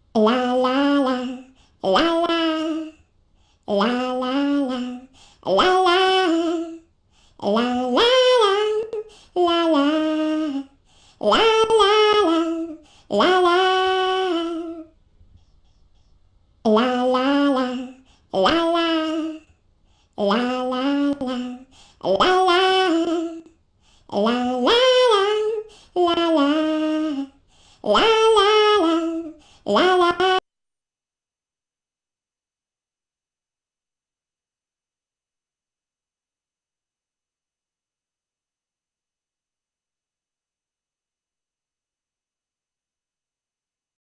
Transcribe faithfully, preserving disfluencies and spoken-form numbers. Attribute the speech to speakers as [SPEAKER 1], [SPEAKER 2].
[SPEAKER 1] La la la, la la, la la la, la la, la la la, la la, la la la, la la, la la la, la la, la la la, la la. La la la la la la la la la la